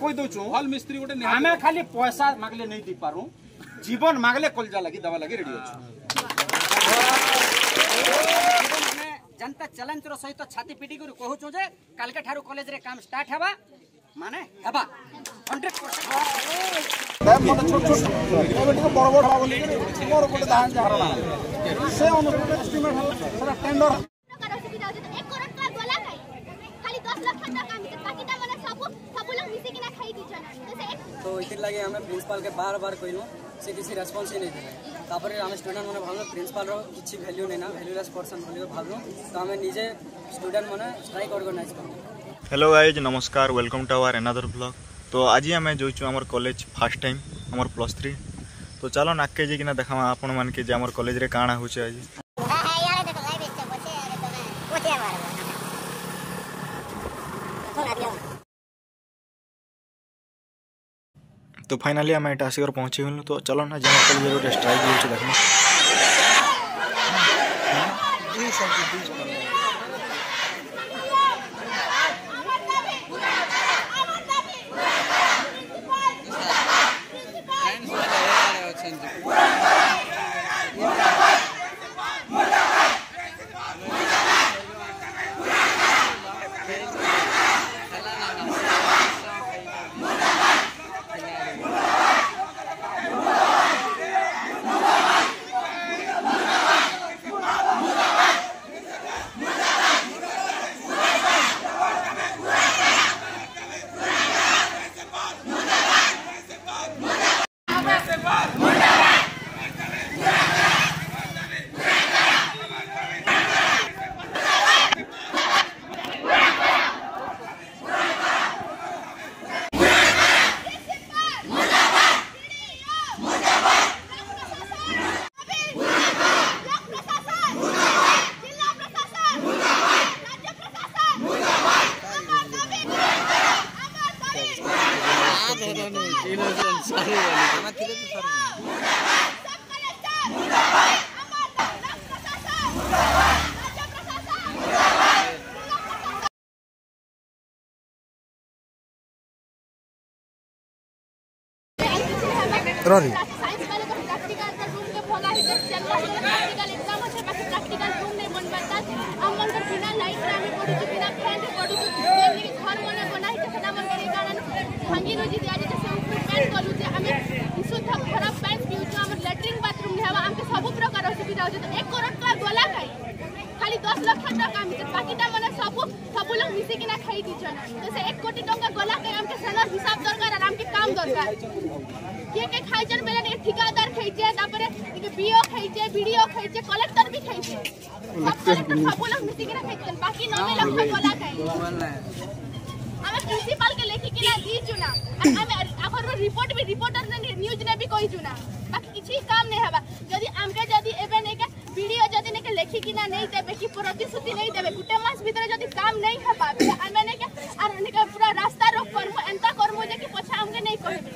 कहि दोछु हॉल मिस्त्री गोटे हमें खाली पैसा मागले नहीं दी पारू जीवन मागले कलजा लगी दवा लगी रेडी अछि जनता चैलेंज रो सहित छाती पिटी कर कहू छु जे काल के ठारू कॉलेज रे काम स्टार्ट हेबा माने हेबा 100% छोट छोट बड़ बड़ बोली मोर कोटे धान जारना से अनुसार एस्टिमेट होला टेंडर तो इतिर लगे हमें प्रिंसिपल के बार बार कहलु से किसी रेस्पॉन्स ही नहीं दिले तापर हम स्टूडेंट माने भाबलो प्रिंसिपल रो किछि वैल्यू नहीं ना वैल्यूलेस पर्सन बोलियो भाबलो तो हमें निजे स्टूडेंट माने स्ट्राइक ऑर्गेनाइज करलो। हेलो गाइज नमस्कार welcome to our another blog. तो आज आम जोचु आमर कॉलेज फर्स्ट टाइम आमर +3 तो चलो नाके जी ना देखा आपण मान के आमर कॉलेज रे काଣା होचे आज तो फाइनली आम एटा आसिक पहुँची गलु तो चलो ना जमा कॉलेज गोटे स्ट्राइक हो देखना Rory. खाली 10 लाख टका बाकी मैंने सब लोग मिसिकिना खाई दीछन तो से 1 कोटी टका गला के हमके सनर हिसाब दरकार और हमके काम दरकार के खाइजन बेले ने ठेकेदार खाइजे तापरे के बीओ खाइजे वीडियो खाइजे कलेक्टर भी खाइजे सब लोग मिसिकिना खाइजन बाकी 9 लाख गला खाई हमें प्रिंसिपल के लेखी के ना दी चुना हमें अगर रिपोर्ट भी रिपोर्टर ने न्यूज ने भी कहि चुना बाकी किछि काम नहीं हबा यदि हमके यदि एबे ने के वीडियो जदि ने के लेखी कि ना नहीं देबे कि प्रतिश्रुति नहीं देबे गुटे मास भीतर जदि काम नहीं हबा हमें ने के और ने के पूरा रास्ता रोक करमु एंता करमु जे कि पछा हमके नहीं कहबे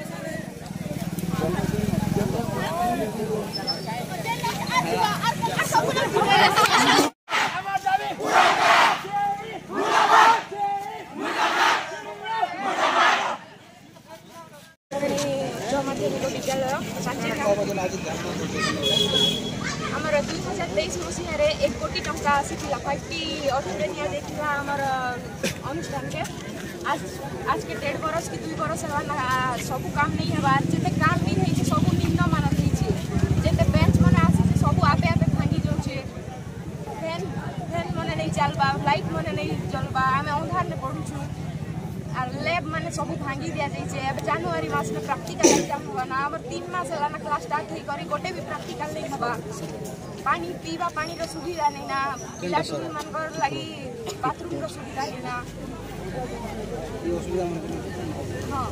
आमर 2023 मसीह 1 कोटी टंका आसीला 50 ऑडिटोरिया देखिला आमर अनुष्ठान के आज के 1.5 बरस की 2 बरस सब काम नहीं हवा जेते काम नहीं है सब निम्न मान जेते बेंच माने आसी सब आपे आपे भांगी जाउछे फैन माने नहीं चलबा लाइट माने नहीं चलबा आमे अंधार ने पढुछु और लैब माने सब भांगी दिया जाइछे अब जनवरी मास में प्रैक्टिकल एग्जाम होगा ना हमर 3 मास हला क्लास स्टार्ट ही करी गोटे भी प्रैक्टिकल नहीं हबा पानी पीवा पानी रो सुविधा नहीं ना पिलाटुल मनकर लागि बाथरूम रो सुविधा नहीं ना ये सुविधा हां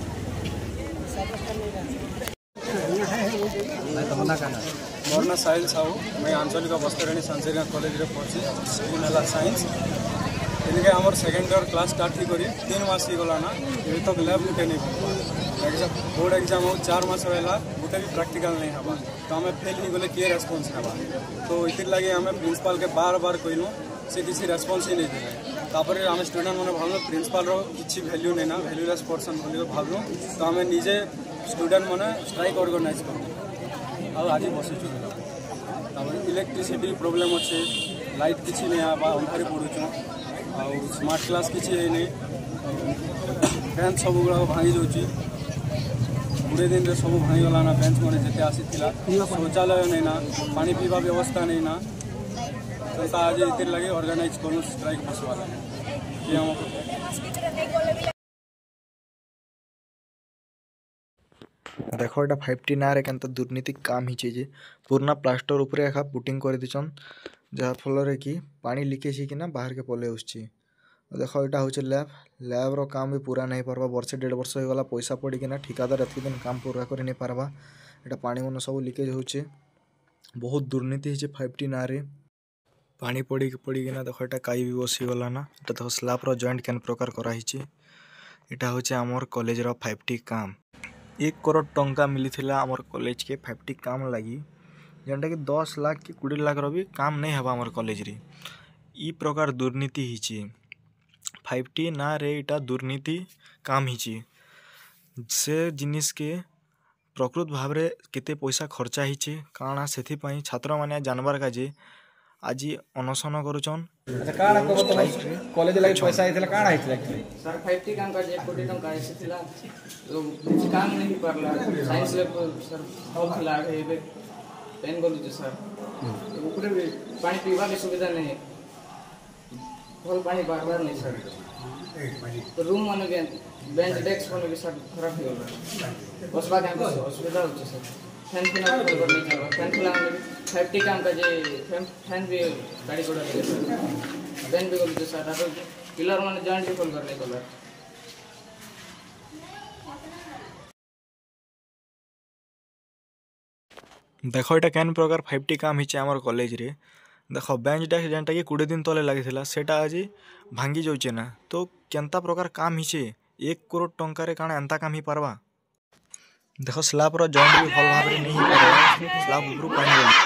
मोर ना साहिल साहू मैं आंचलिक बस्तरणी सांसरिया कॉलेज रे पढ़ी सिग्नल साइंस इनके हमर सेकंड ईयर क्लास स्टार्ट ही करी 3 मास ही गला ना ये तक लैब गुटे नहीं एग्जाम बोर्ड एग्जाम हो 4 मास होला गुटे भी प्रैक्टिकल नहीं हबा तो हमें फेल ही गले के रेस्पॉन्स हबा तो इतिर लगे हमें प्रिंसिपल के बार बार कहलु से किसी रेस्पॉन्स ही नहीं दिले तापर आम स्टूडेंट मैंने भावलु प्रिंसिपाल किसी भैल्यू नहीं ना भैल्यूलेस पर्सन बोली भावलु तो आम निजे स्टूडेंट मैंने स्ट्राइक ऑर्गेनाइज करूँ आज बसुचु इलेक्ट्रिसिटी प्रोब्लेम अच्छे लाइट किसी नहीं आवा अंधारी पड़ुचु आ स्मार्ट क्लास किसी है बेंच सब गुड़ा भांगी जाऊँगी 20 दिन में सब भांगीगला ना बेंच मैंने जिते आसी शौचालय नहीं ना पानी पीवा व्यवस्था नहीं ना तो आज इतने लगे ऑर्गेनाइज करूँ स्ट्राइक बसवाला देख एटा 5T ना रे केनता दुर्नीति काम ही जे पुराना प्लास्टर ऊपर एखा पुटिंग कर दिछन जहा फल कि पानी लीकेज कि ना बाहर के पले आसुची। देख एटा हूँ लैब रो काम भी पूरा नहीं पारबा वर्षे 1.5 वर्ष हो गला पैसा पड़ी ना ठिकादार एत दिन काम पूरा कर नहीं पारबा एटा पानी मन सब लीकेज होचे बहुत दुर्नीति है 5T ना रे पानी पड़ी किना देख एटा काई भी बसी गला ना एटा देख स्लैब रो जॉइंट केन प्रकार करा हिची एटा होचे हमर कॉलेज रो 5T काम 1 करोड़ टंका मिली थिला हमर कॉलेज के 5T काम लगी जेनटा कि 10 लाख कि 20 लाख रो भी काम नहीं हवा हमर कॉलेज रे ई प्रकार दुर्नीति हिची 5T ना रे इटा दुर्नीति काम हिची से जिनिस के प्रकृत भाव रे केते पैसा खर्चा हिची काना सेथि पई छात्र माने जानवर का जे आज अनशन करूछन। अच्छा काना को तो भाई कॉलेज लागि पैसा आइथिला काना आइथिला सर 5T काम का 1 कोटी टंका आइथिला तो किसी काम नहीं परला साइंस लैब सर हॉल थिला हेबे पेन बोलु जे सर ऊपर भी पानी पीवा की सुविधा नहीं भल पानी बार नहीं सर तो रूम माने बेंच डेस्क माने भी सर खराब हो गला बसवा के असुविधा होचे सर फैन फिना खोल कर नहीं चलवा फैन खुला में 5T काम का जे फैन भी गाड़ी कोड़ा लगे सर बेन भी बोलते सर तो पिलर माने जॉइंट भी खोल कर नहीं चला देख एटा केन प्रकार 5T काम हिचे हमर कॉलेज रे देख बेंच डेस्क जेनटा कि 20 दिन तले लागिथिला सेटा आज भांगी जाउचे ना तो केनता प्रकार काम हिचे 1 करोड़ टंका रे काना एंता काम ही पारबा देख स्लैब रो जॉइंट भी भल भाबरे नहीं पारबा स्लैब ऊपर पानी गला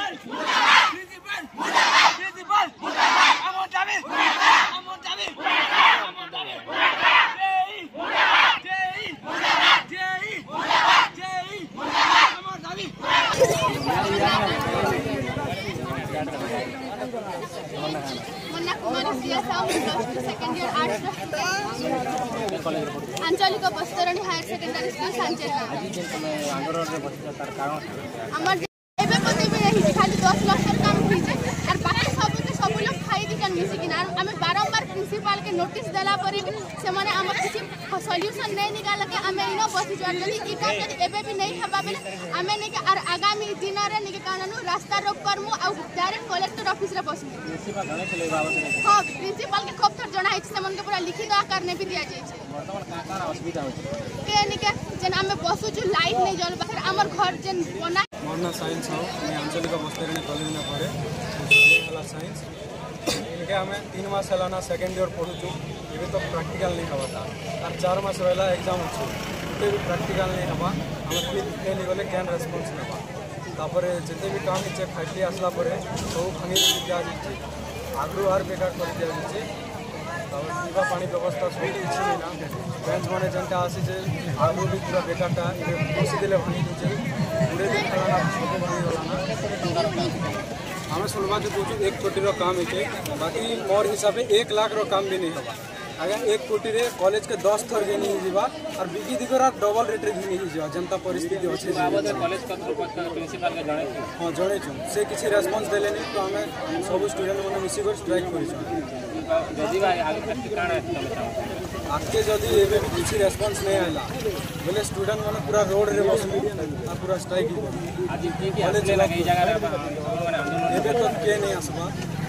आंचलिक बस्तरणी हायर सेकेंडरी स्कूल सांचेला हमर एबे पते में रही खाली 10 लाख काम होइजे और बाकी सब लोग खाई दिकन मिसी कि ना हमें बारंबार प्रिंसिपल के नोटिस देला पर से माने हम किसी सॉल्यूशन नहीं निकाल के हमें इनो बसी जन जदी ई काम जदी एबे भी नहीं खबा बेले हमें नहीं के और आगामी दिन रे नहीं के कानून रास्ता रोक करमु और डायरेक्ट कलेक्टर ऑफिस रे बसमु प्रिंसिपल जणे के लेबा हां प्रिंसिपल के खूब थोर जणा है से मन के पूरा लिखित आकार ने भी दिया जाय छै वर्तमान का असुविधा होय के नहीं के जन हमें बसु जो लाइट नहीं जल फिर हमर घर जन बना मोरना साइंस हो मैं आंचलिक बस्तरणी कॉलेज में पढ़े वाला साइंस इनके हमें 3 मास हलाना सेकेंड ईयर पढ़ुचु ये तो प्रैक्टिकल नहीं हवा और 4 मास वाला एग्जाम अच्छे ये भी प्रैक्टिकल नहीं हवा हमें फिर नहीं गले कैन रेस्पॉन्स नवा तापर जिते भी काम इच्छे 5T आसला परे सब भांगी दिया जाए आगु आर बेकार कर दिया जाए पीवा पानी व्यवस्था सब किसी नहीं ना बेंच मैंने जनता आसी जे आगु भी पूरा बेकारटा बसी देले भांगी दूचे पूरे दिन खाना सब भांगी गलाना हमें सुनवा जो पूछू 1 कोटी रो काम है बाकी मोर हिसाब से 1 लाख रो काम भी नहीं होगा अगर 1 कोटी रे कॉलेज के 10 थर के नहीं जीवा और बिकी दिगरा डबल रेट रे भी नहीं जीवा जनता परिस्थिति अच्छे बाबत कॉलेज का प्रिंसिपल के जणे हां जणे छु से किसी रेस्पॉन्स देले नहीं तो हमें सब स्टूडेंट माने मिसी कर स्ट्राइक करि छु जदी भाई आगे तक काना आके जदी एबे किसी रेस्पॉन्स नहीं आइला बोले स्टूडेंट माने पूरा रोड रे बसबी आ पूरा स्ट्राइक आज की कॉलेज लगे जगह रे एबे तो के नहीं आसबा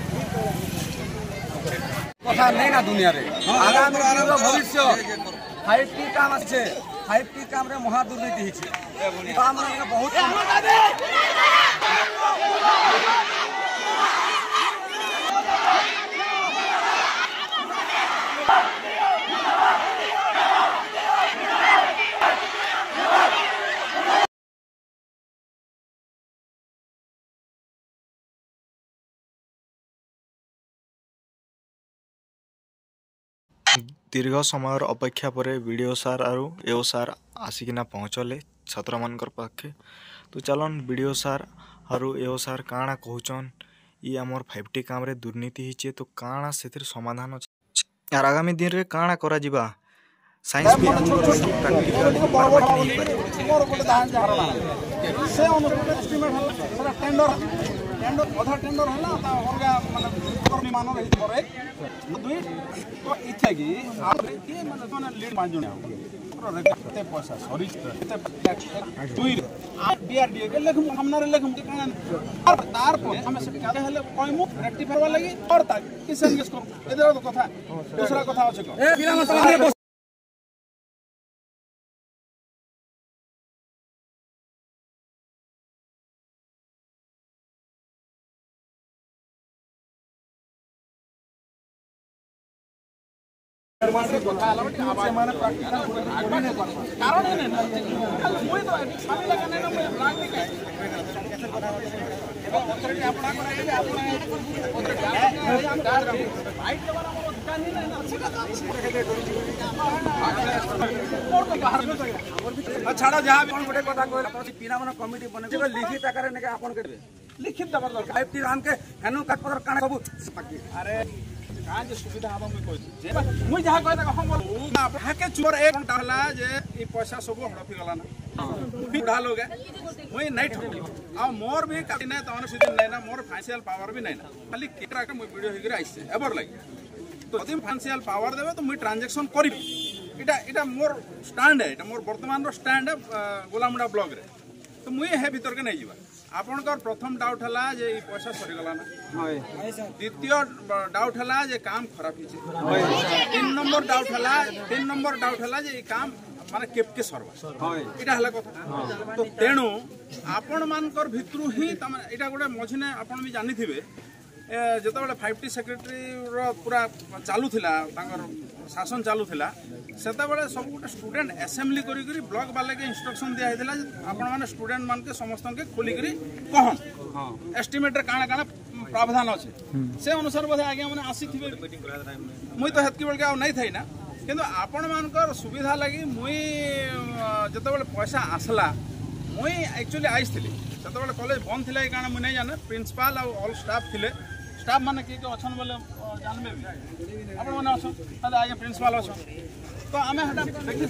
कथा नहीं ना दुनिया रे आगामी दिनर भविष्य 5T काम আছে 5T काम रे महा दुर्नीति हिचे काम रे बहुत दीर्घ समय अपेक्षा पर वीडियो सार आरु एओ सार आसिकिना पहुँचले छात्र मानकर पाखे। तो चलन वीडियो सार आरु एओ सार काଣା कहउचन ये आमर 5T काम रे दुर्नीति हिचे तो काଣା सेतिर समाधान अछि यार आगामी दिन रे काଣା करा जिबा साइंस भी प्रैक्टिकल नहीं से अनुसार एस्टिमेट हला सेटा टेंडर अधा टेंडर हला ता अलगा माने निर्माण रही परे दुई तो इथे की आप के माने लीड मान जणे केते पैसा सॉरी केते दुई बीआरडीए के लेखम हमनारे लेखम के कान तार पर हम से काले हले कइमु रेक्टिफायर वाला की और ता किस एंगेज करू एदर तो कथा दूसरा कथा अछि को ए बिना मतलब कारण है ना मुई तो सामी लगा नहीं ना मुई ब्रांड नहीं है एवं ऑथोरिटी अपना कराइबे अपना ऑथोरिटी राइट के बारे में दुकान नहीं ना और तो बाहर में छाड़ा जहां भी गोटे कथा कहला तो पिना मन कमिटी बने लिखित आकार ने के आपन करबे लिखित दबर दरकार 5T राम के हेनु काट पत्र काने सब अरे कान जे सुविधा हबा मुई कोइ जे मुई जहा कहता हम बोल हाके चोर एक घंटा हला जे ई पैसा सब हड़फी गला ना बुढ़ा लोग है मुई नहीं ठोकी आ मोर भी काटी नै तने सीधे नै ना मोर फाइनेंशियल पावर भी नै ना खाली केकरा के मुई वीडियो हिगरे आइसे एबर लागि तो यदि फाइनेंशियल पावर देबे तो मुई ट्रांजैक्शन करिबी इटा मोर स्टैंड है इटा मोर वर्तमान रो स्टैंड है गोलामुंडा ब्लॉक रे तो मुई हे भीतर के नै जीवा आपनकर प्रथम डाउट हला जे ई पैसा सरी गला ना द्वितीय डाउट हला जे काम खराब हिचे 3 नंबर डाउट हला जे ई काम माने केपके सरवा इटा हला कथा तो तेणु आपण मानकर भितरु ही इटा गोटे मझिने आपण भी जानि थिबे जेते बेले 5T सेक्रेटरी रो पूरा चालू थिला तांकर शासन चालू थिला सेते बेले सब गोटे स्टूडेंट असेंबली करी करी ब्लॉक वाले के इंस्ट्रक्शन दिया हेतिला आपण माने स्टूडेंट मान के समस्त के खोली करी कहन एस्टिमेट रे काना काना प्रावधान अछि से अनुसार बोधे आगे माने आसी थिबे मुई तो हेतकी बेल के आ नै थई ना किंतु आपण मानकर सुविधा लागि मुई जेते बेले पैसा आसला मुई एक्चुअली आइसथिली सेते बेले कॉलेज बंद थिला काना मुई नै जाने प्रिंसिपल आ ऑल स्टाफ थिले स्टाफ माने के अछन बोले जानबे भी आपण माने अछन ताले आगे प्रिंसिपल अछन तो आमे हटा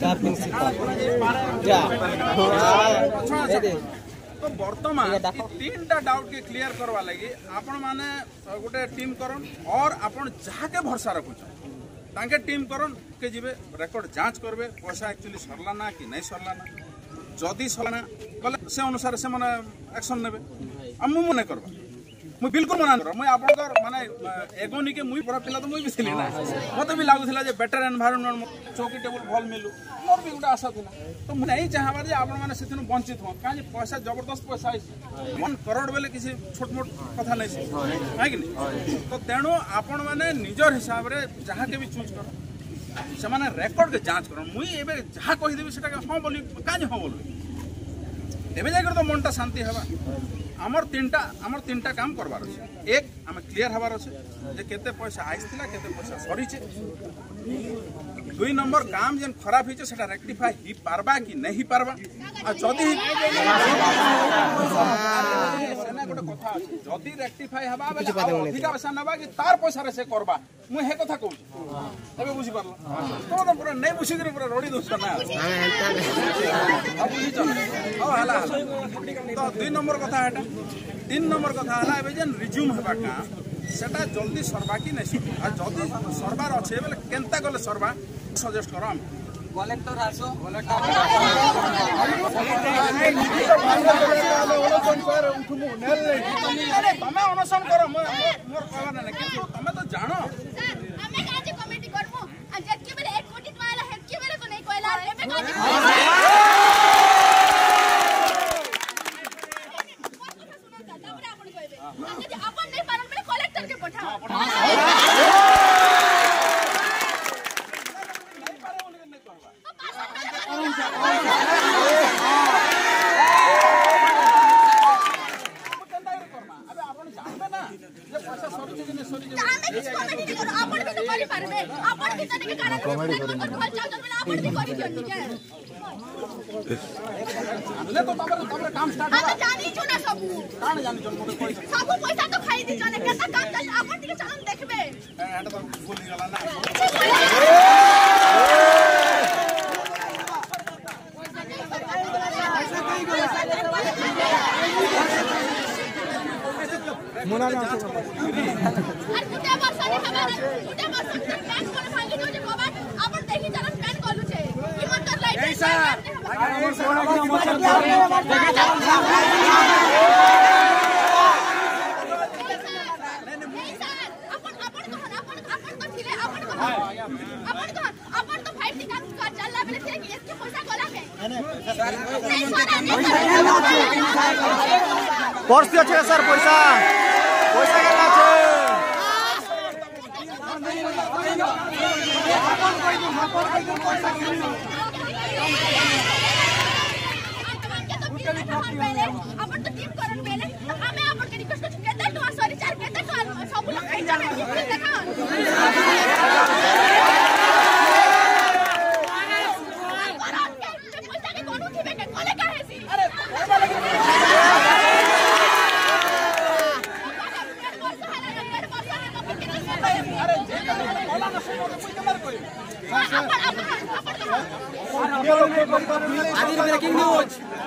तो वर्तमान तीनटा डाउट के क्लियर करवा लगी आपण माने गोटे टीम करन और आपण जहा के भरोसा रखुछ तांके टीम करन के जिबे रिकॉर्ड जांच करबे पैसा एक्चुअली सरला ना कि नहीं सरला ना जदी सरला गले से अनुसार से माने एक्शन नेबे हम मने करबा मुई बिल्कुल मना कर मुई आपनकर माने एगोनी के मुई बड़ा पिला तो मुई बिसली ना मते भी लागुथिला जे बेटर एनवायरनमेंट चौकी टेबल भल मिलु मोर भी गुटा आशा थिला तो मुई नहीं चाहबा जे आपण माने सेथिन वंचित हो काजे पैसा जबरदस्त पैसा आइस 1 करोड़ बेले किसी छोट मोट कथा नहीं से है कि नहीं तो तेणु आपण माने निजर हिसाब रे जहा के भी चूज कर से माने रिकॉर्ड के जांच कर मुई एबे जहा कहि देबी सेटा के हां बोली काजे हां बोलबे एबे जाकर तो मनटा शांति हवा आमर तीनटा काम करबार अछि एक आमे क्लियर हबार अछि जे केते पैसा आइसथिला केते पैसा सरीचे 2 नंबर काम जेन खराब हिचे सेटा रेक्टिफाई ही पारबा कि नहीं पारबा आ जदी सेना गोटे कथा अछि जदी रेक्टिफाई हबा बेले अधिक पैसा नबा कि तार पैसा रे से करबा मु हे कथा कहू तबे बुझी परलो तो पूरा नहीं बुझी पूरा रोडी दोस्त ना अब बुझी चल ओ हला तो 2 नंबर कथा हेटा 3 नंबर कथा हला एबे जेन रिज्यूम हेबा का सेटा जल्दी सरबा कि नहीं आ जदी सरबार अछि बेले केनता गले सरबा सजेस्ट करो हम कलेक्टर आसो अरे तमे अनशन करो मोर कहबा नै कि तमे तो जानो हमें काजे कमिटी करबो आ जतके बेले 1 कोटी वाला हेतके बेले को नहीं कहला एबे काजे अपन नहीं पारन बेले कलेक्टर के पठाओ पर्स अच्छे सर पैसा पैसा केना छे ब्रेकिंग न्यूज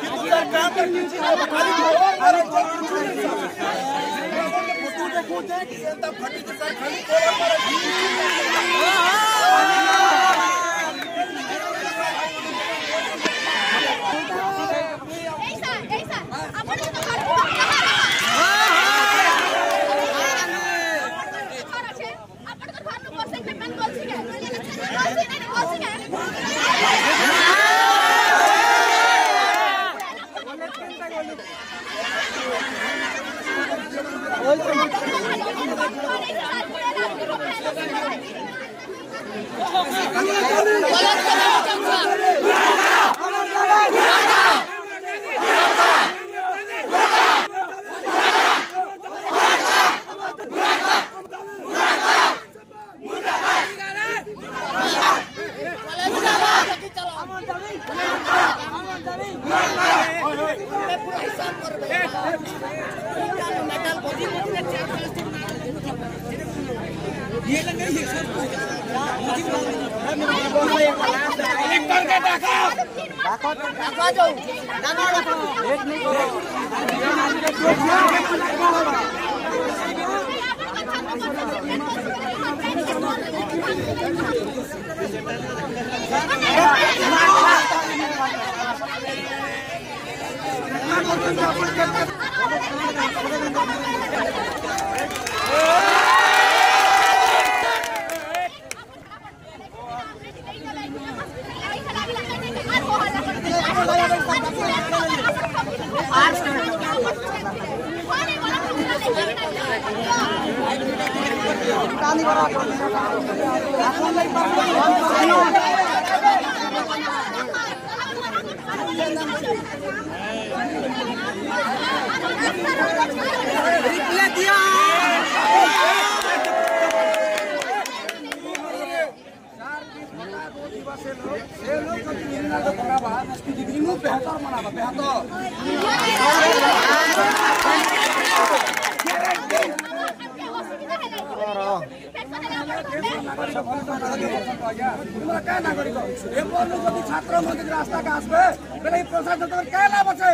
छात्र रास्ता का आसबे प्रशासन क्या लाभ अच्छे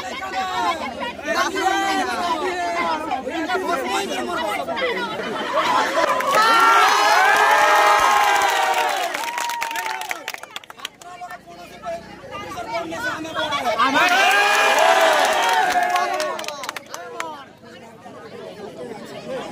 चलो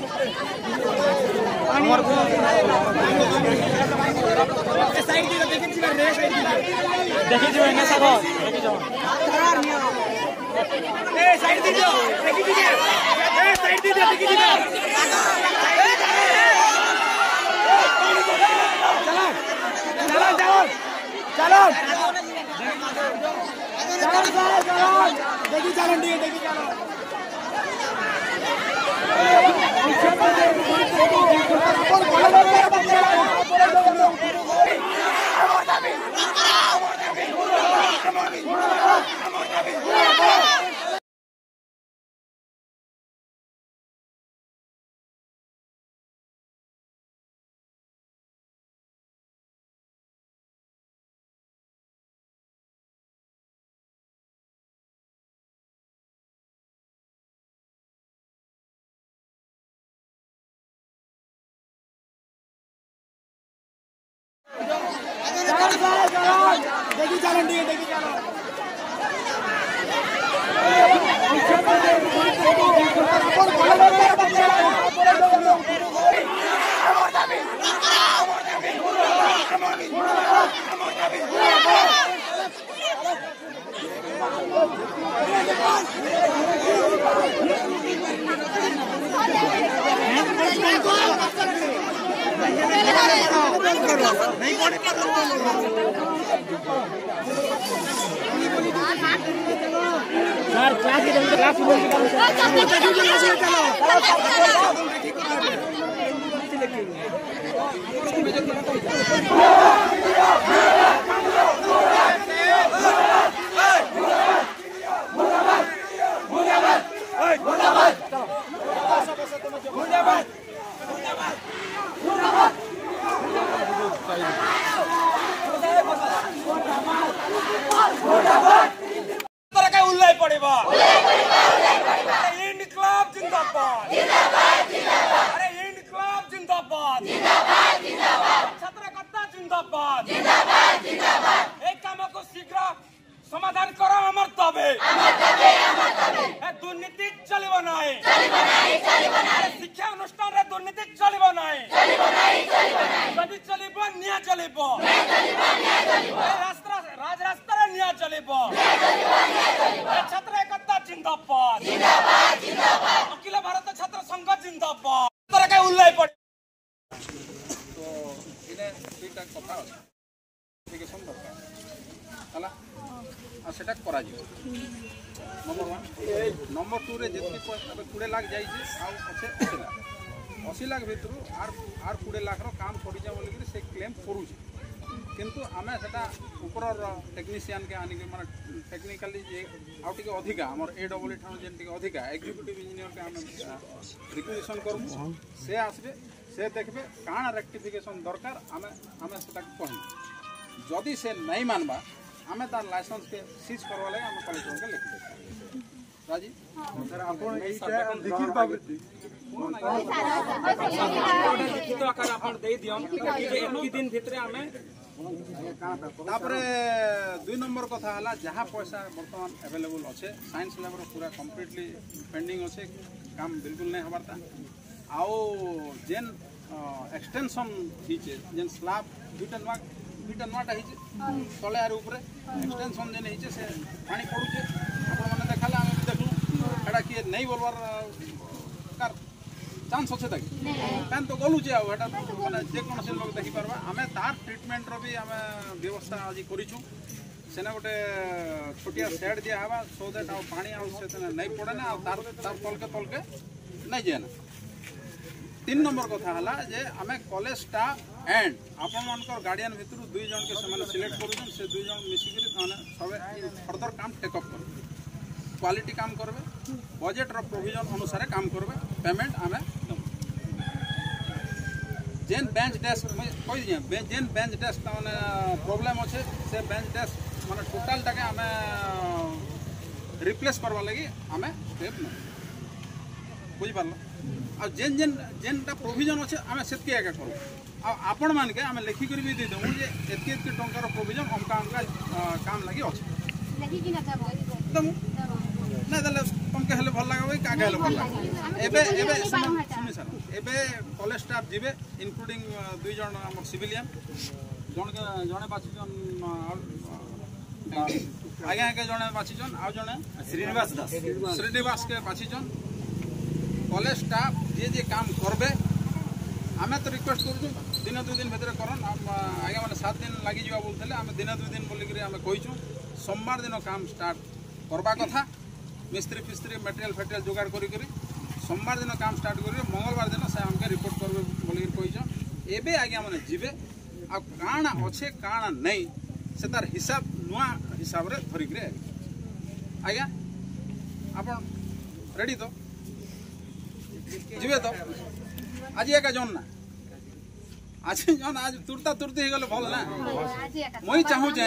समाधान करो अमर तबे दुर्नीति चलिब नहीं शिक्षा अनुष्ठान रे दुर्नीति चलिब नहीं जदि चलिब निया चलिब राजरास्ता रे निया चलिब छात्र एकता जिंदाबाद अखिल भारत छात्र संघ जिंदाबाद तरह के उल्लेख पड़े तो इने दुईटा कथा एप्लिकेशन दरकार हला आ सेटा करा जी नंबर 1 नंबर 2 रे जेति 20 लाख जाई जे आ अच्छे 80 लाख भितर आर 20 लाख रो काम करि जा बोली से क्लेम करू छी किंतु आमे सेटा ऊपर टेक्नीशियन के आनी के माने टेक्निकली जे आउट के अधिका हमर एडब्ल्यू ठान जेन के अधिका एग्जीक्यूटिव इंजीनियर के हम रिक्वेशन करमु से आसबे से देखबे काना रेक्टिफिकेशन दरकार आमे सेटा कहू जदि से नहीं मानबा हमें तार लाइसेंस के सीज करवा ले हम कलेक्टर के लिख दे राजी सर आपण एटा लिखित बाबत लिखित आकार आपण दे दियम कि एकी दिन भितरे हमें तापरे 2 नंबर कथा हला जहा पैसा वर्तमान अवेलेबल अछि साइंस लैब रो पूरा कंप्लीटली पेंडिंग अछि काम बिल्कुल नहीं हमारता आओ जेन एक्सटेंशन हिचे जेन स्लैब 2 टन माटा हिचे तले आर ऊपर एक्सटेंशन जेन हिचे से पानी पडुचे आपण माने देखाला हम देखलु एडा कि नहीं बोलवार कार चांस अछि तक कान तो गलु जे एटा माने जे कोन से लोग देखि परबा हमें तार ट्रीटमेंट रो भी हमें व्यवस्था आज करिछु सेना गोटे छोटिया सेट दिया हवा सो दैट आ पानी आ से नहीं पड़े ना तार तल के नहीं जेना 3 नंबर कथा हला जे हमें कॉलेज स्टाफ एंड आपण मानकर गार्डियन भितर 2 जन के समान सिलेक्ट करूछन से 2 जन मिसी के थाने सबे फर्दर काम टेक अप करबे क्वालिटी काम करबे बजट रो प्रोविजन अनुसार काम करबे पेमेंट हमें जेन बेंच डेस्क में कोई दिया जेन बेंच डेस्क माने प्रॉब्लम अछि से बेंच डेस्क माने टोटल टाके हमें रिप्लेस करवा लागि हमें स्टेप न बुझ पारलो आ जेनटा प्रोविजन अच्छे आम से करूँ आपण मान के आम लिखिक भी दे दूँ जे एत टंकार प्रोविजन अमका काम लगी अच्छे नहीं हमके हेले भल लागबे काके हेले भल लागबे एबे सुनि सर एबे कॉलेज स्टाफ जिबे इंक्लूडिंग दुई जन हमर सिविलियन जने बाची जन आगे आगे जने बाची जन आ जने श्रीनिवास के बाची जन कॉलेज स्टाफ जे काम करबे आमे तो रिक्वेस्ट करू दिन 2 दिन भीतर करन आगे माने 7 दिन लागि जीवा बोलथले आमे दिन 2 दिन बोली करी आमे कहिछु सोमवार दिन काम स्टार्ट करबा कथा मिस्त्री फिस्त्री मटेरियल फेटेरियल जोगाड़ करी करी सोमवार दिन काम स्टार्ट करी मंगलवार दिन से हमके रिपोर्ट करबे बोली कहिछु एबे आगे माने जिबे आ काना अच्छे काना नहीं से तार हिसाब नुआ हिसाब रे धरी करे आज्ञा आपण रेडी तो जिबे तो आज एका जन ना आज जन आज तुरता तुरती हे गले भल ना मई चाहू जे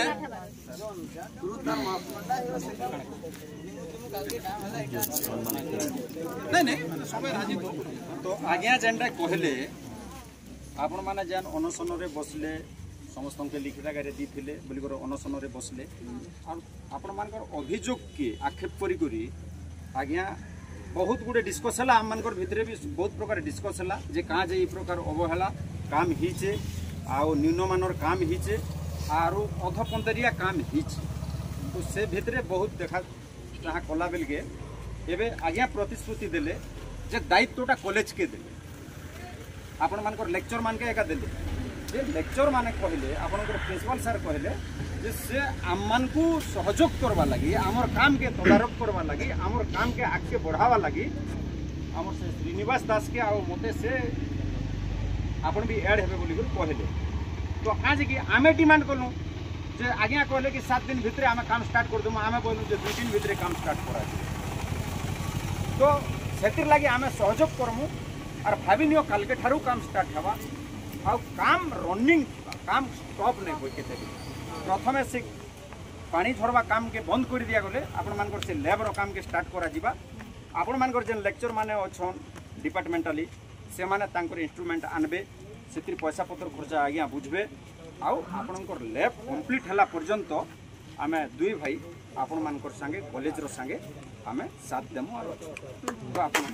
नहीं सब राजी तो आज्ञा जेनटा कहले आपण माने जेन अनशन रे बसले समस्त के लिखित आगे दी बोलिकर अनशन रे बसले आपण मानकर अभियोग के आक्षेप करी करी आज्ञा बहुत गुड़े डिस्कस है आम मान भितर भी बहुत प्रकार डिस्कस है जे कहाँ जे प्रकार अवहेला काम हिचे आउ न्यूनमानर काम हिचे आरु अधपंतरिया काम हिचे तो से भितर बहुत देखा जहाँ कला बेल के एबे आज्ञा प्रतिश्रुति देले जे दायित्वटा कॉलेज के देले आपण मानकर लेक्चर मान के एका देले जे लेक्चर माने कहले आपनकर प्रिंसिपल सर कहले जे से आमन को सहयोग करवा लगी आमर काम के तदारक करवा लगी आमर काम के आगे बढ़ावा लगी आमर से श्रीनिवास दास के आ मते से आपण भी ऐड हेबे बोली कहले तो आज कि आमे डिमांड करलु जे आज्ञा कहले कि 7 दिन भितरे आमे काम स्टार्ट कर दमु आमे बोलु जे 2 दिन भितरे काम स्टार्ट करा तो सेतिर लागि आमे सहयोग करमु और भाविनियो काल के ठारू काम स्टार्ट हवा आ काम रनिंग काम स्टॉप नहीं होई के प्रथमे से पानी झरवा काम के बंद कर दिया गले आपण मानकर से लैब रो काम के स्टार्ट करा जिबा आपण मानकर जे लेक्चर माने अछन डिपार्टमेंटली से माने तांकर इंस्ट्रूमेंट आनबे सेतिर पैसा पत्र खर्चा आज्ञा बुझबे आउ आपणकर लैब कंप्लीट हला पर्यंत आमे दुई भाई आपण मानकर संगे कॉलेज रो संगे आमे साथ देमु आरो तो आपण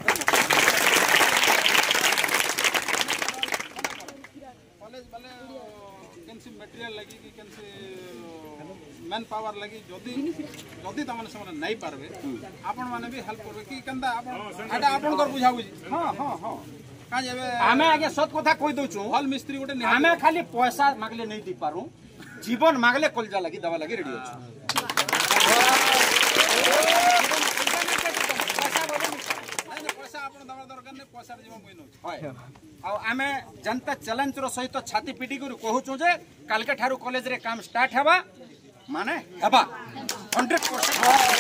कॉलेज वाले केनसी मटेरियल लगी कि केनसी मैन पावर लगी जदी जदी तमने समय नहीं पारबे आपण माने भी हेल्प करबे कि कंदा आपण आटा आपण कर बुझा बुझी हां हां हां का जेबे आमे आगे सत कथा कहि दउ छु हॉल मिस्त्री गोटे आमे खाली पैसा मागले नहीं दी पारू जीवन मागले कलजा लगी दवा लगी रेडी अछि पैसा आपण दवा दरकार ने पैसा जीवन कोइ न होय आ आमे जनता चैलेंज रो सहित छाती पिटी करू कहू छु जे काल के ठारू कॉलेज रे काम स्टार्ट हेबा माने हेबा 100%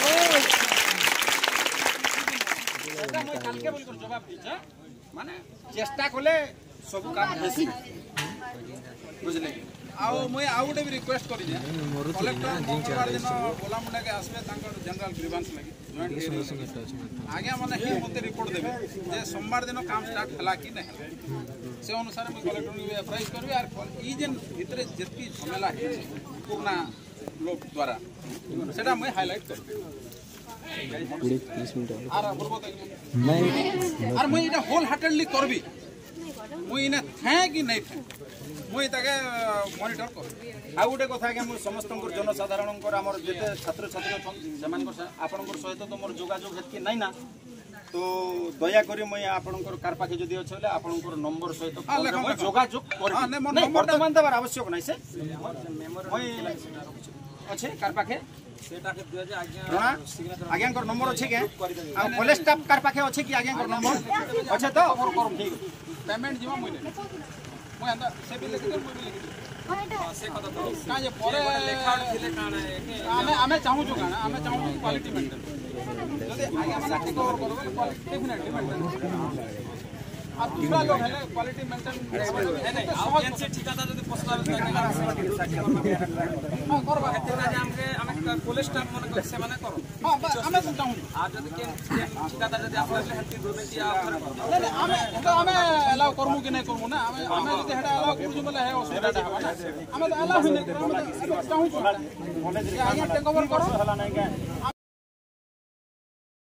एटा মই काल के बोल कर जवाब दी छ माने चेष्टा कोले सब काम हेसी बुझले आउ মই आउ गोटे भी रिक्वेस्ट करी जे कलेक्टर मंगलवार दिन बोला मुंडा के आसबे तांकर जनरल ग्रीवांस लागि जॉइंट आगे माने ही मते रिपोर्ट देबे जे सोमवार दिन काम स्टार्ट हला कि नहीं से अनुसार मैं कलेक्टर ने अप्राइज करबे और ई जेन भितरे जति झमेला है पुरना लोग द्वारा सेटा मैं हाईलाइट करबे 20-30 मिनट आर बोलबो नहीं आर मैं इटा होल हार्टेडली करबी मुई इना थे कि नहीं थे मुई ताके मॉनिटर कर आ गोटे कथा के मु समस्त जनसाधारण हमर जेते छात्र छात्री छन समान आपनकर सहित तो मोर जोगाजोग हेतकी नै ना तो दया करी मैं आपनकर कार पाखे जदी अछि आपनकर नंबर सहित जोगाजोग कर नै वर्तमान देबार आवश्यक नै से मैं अच्छे कार पाखे सेटा के दिया जे आज्ञा कर नंबर अछि के आ कॉलेज स्टाफ कार पाखे अछि कि आज्ञा कर नंबर अच्छा तो कर ठीक पेमेंट जीवा मोइने মই अंदर से भी लिख दे मैं भी लिख दे से कथा तो का जे परे लेखा थिले काना आमे आमे चाहू छु काना आमे चाहू क्वालिटी मेंटेन जदि आगे माने कवर करबे डेफिनेटली मेंटेन आ दूसरा लोग है क्वालिटी मेंटेन है नहीं एजेंसी ठिकादार जदि पोस्टल हां करबा एतना जे हमके कॉलेज स्टाफ मन से माने करो हां आमे चाहू आ जदि के ठिकादार जदि आपले हेती दोबे कि आमे अलाउ करमु कि नहीं करमु ना आमे जदि हेडा अलाउ करजु बोले है असुविधा हवा ना आमे तो अलाउ ही नहीं करमु चाहू छु कॉलेज रे आगे टेक ओवर करो हला नहीं के